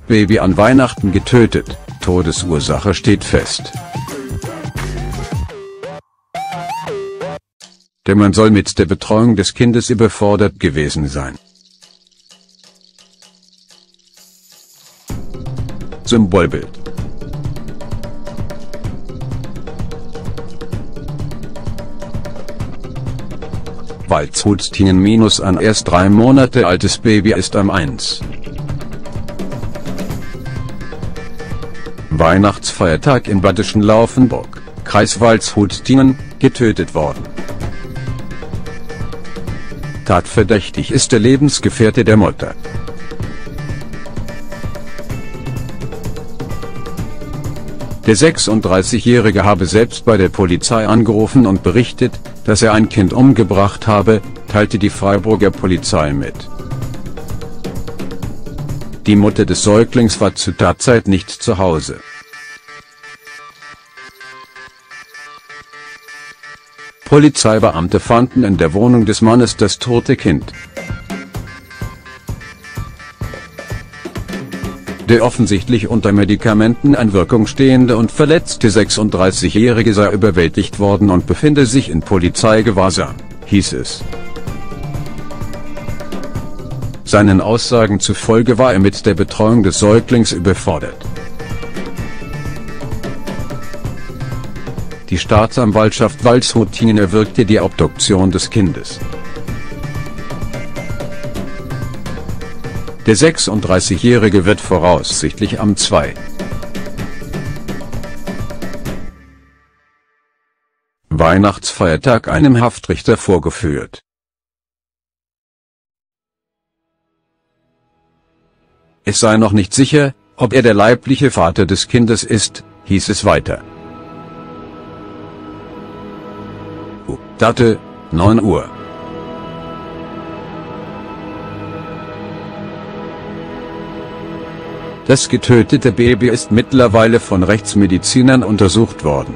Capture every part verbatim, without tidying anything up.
Baby an Weihnachten getötet, Todesursache steht fest. Der Mann soll mit der Betreuung des Kindes überfordert gewesen sein. Symbolbild. Waldshut-Tingen minus ein erst drei Monate altes Baby ist am eins. Weihnachtsfeiertag im badischen Laufenburg, Kreis Waldshut-Tingen, getötet worden. Tatverdächtig ist der Lebensgefährte der Mutter. Der sechsunddreißigjährige habe selbst bei der Polizei angerufen und berichtet, dass er ein Kind umgebracht habe, teilte die Freiburger Polizei mit. Die Mutter des Säuglings war zur Tatzeit nicht zu Hause. Polizeibeamte fanden in der Wohnung des Mannes das tote Kind. Der offensichtlich unter Medikamenteneinwirkung stehende und verletzte sechsunddreißigjährige sei überwältigt worden und befinde sich in Polizeigewahrsam, hieß es. Seinen Aussagen zufolge war er mit der Betreuung des Säuglings überfordert. Die Staatsanwaltschaft Waldshut-Tingen erwirkte die Obduktion des Kindes. Der sechsunddreißigjährige wird voraussichtlich am zweiten Weihnachtsfeiertag einem Haftrichter vorgeführt. Es sei noch nicht sicher, ob er der leibliche Vater des Kindes ist, hieß es weiter. Date, neun Uhr. Das getötete Baby ist mittlerweile von Rechtsmedizinern untersucht worden.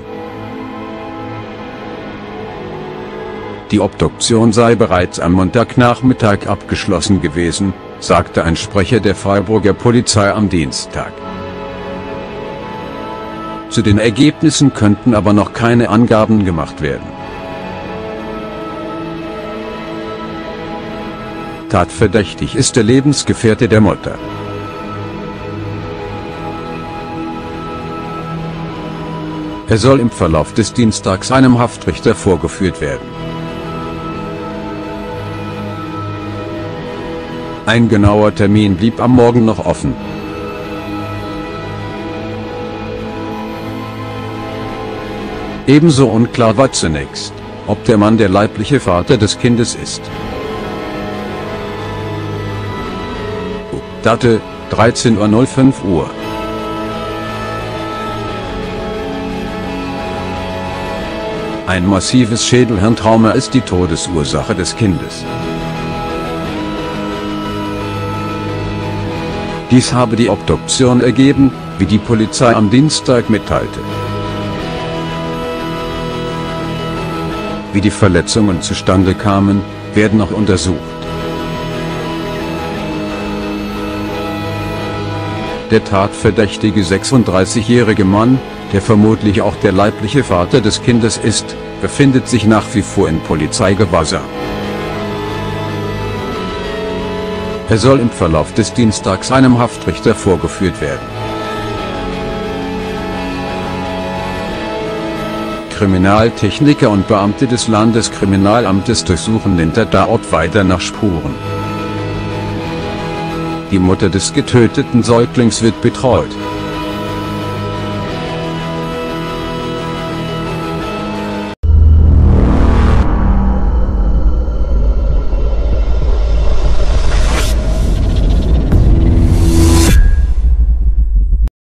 Die Obduktion sei bereits am Montagnachmittag abgeschlossen gewesen, sagte ein Sprecher der Freiburger Polizei am Dienstag. Zu den Ergebnissen könnten aber noch keine Angaben gemacht werden. Tatverdächtig ist der Lebensgefährte der Mutter. Er soll im Verlauf des Dienstags einem Haftrichter vorgeführt werden. Ein genauer Termin blieb am Morgen noch offen. Ebenso unklar war zunächst, ob der Mann der leibliche Vater des Kindes ist. Date, dreizehn Uhr null fünf. Ein massives Schädelhirntrauma ist die Todesursache des Kindes. Dies habe die Obduktion ergeben, wie die Polizei am Dienstag mitteilte. Wie die Verletzungen zustande kamen, werden noch untersucht. Der tatverdächtige sechsunddreißigjährige Mann, der vermutlich auch der leibliche Vater des Kindes ist, befindet sich nach wie vor in Polizeigewahrsam. Er soll im Verlauf des Dienstags einem Haftrichter vorgeführt werden. Kriminaltechniker und Beamte des Landeskriminalamtes durchsuchen den Tatort weiter nach Spuren. Die Mutter des getöteten Säuglings wird betreut.